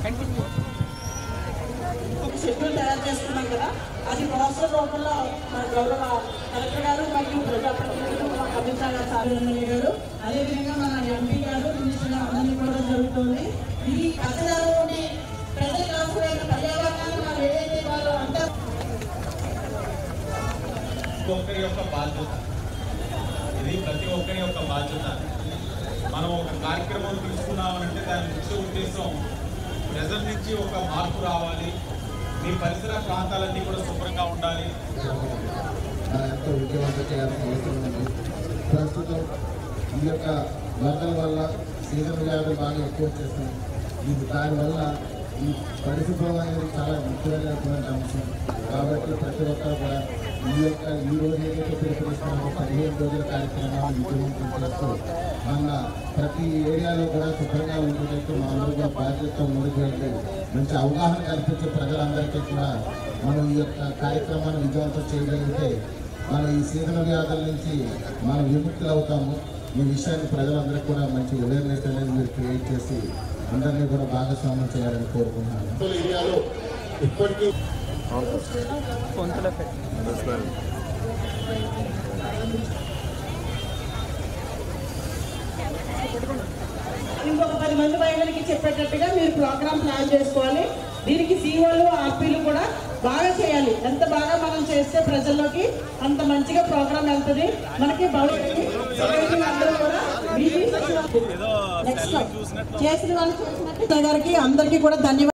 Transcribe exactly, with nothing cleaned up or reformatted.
Schedule తయారు చేసుకున్నాం కదా, అది ప్రాసెస్ రూపంలో మన గౌరవ కలెక్టర్ గారు మరియు ప్రజాప్రతినిధులు అమిత్ షా గారు గారు అదేవిధంగా మన ఎంపీ గారు మినిస్టర్ అందరినీ కూడా జరుగుతుంది. ఈ కథలోని ప్రజలకు అవసరమైన పర్యావరణాన్ని మనం ఏదైతే వాళ్ళు అంతా ఒక్కరి యొక్క బాధ్యత, ఇది ప్రతి ఒక్కరి యొక్క బాధ్యత. మనం ఒక కార్యక్రమం తీసుకున్నామనంటే దాని ముఖ్య ఉద్దేశం ప్రజల నుంచి ఒక మార్పు రావాలి, మీ పరిసర ప్రాంతాలన్నీ కూడా శుభ్రంగా ఉండాలి. ఎంతో విజయవంతం చేయాల్సిన అవసరం ఉంది. ప్రస్తుతం ఈ యొక్క వరదల వల్ల సీజన్ వ్యాధులు బాగా ఎక్కువ వచ్చేస్తుంది. ఇది దానివల్ల ఈ పరిశుభ్రం అనేది చాలా ముఖ్యమైనటువంటి అంశం. కాబట్టి ప్రతి ఒక్కరు కూడా ఈ యొక్క ఈ రోజు ఏదైతే పిలుపునిస్తున్నామో పదిహేను రోజుల కార్యక్రమాన్ని విజయవంతం చేస్తూ మన ప్రతి ఏరియాలో కూడా శుభ్రంగా ఉండేటట్టు మా అందరూ కూడా బాధ్యతతో ముందుకు వెళ్ళి మంచి అవగాహన కల్పించే ప్రజలందరికీ కూడా మనం ఈ యొక్క కార్యక్రమాన్ని విజయవంతం చేయగలిగితే మనం ఈ సీజన్ వ్యాధుల నుంచి మనం విముక్తులు అవుతాము. ఈ విషయాన్ని ప్రజలందరికీ కూడా మంచి అవేర్నెస్ అనేది మీరు క్రియేట్ చేసి అందరినీ కూడా భాగస్వామ్యం చేయాలని కోరుకుంటున్నాను. ఏరియాలో ఇప్పటికీ ఇంకొక పది మంది మహిళలకి చెప్పేటట్టుగా మీరు ప్రోగ్రామ్ ప్లాన్ చేసుకోవాలి. దీనికి సీఓలు ఆర్పీలు కూడా బాగా చేయాలి. ఎంత బాగా మనం చేస్తే ప్రజల్లోకి అంత మంచిగా ప్రోగ్రామ్ వెళ్తుంది. మనకి అందరూ కూడా చేసిన వాళ్ళు చేసినట్టు గారికి అందరికీ కూడా ధన్యవాదాలు.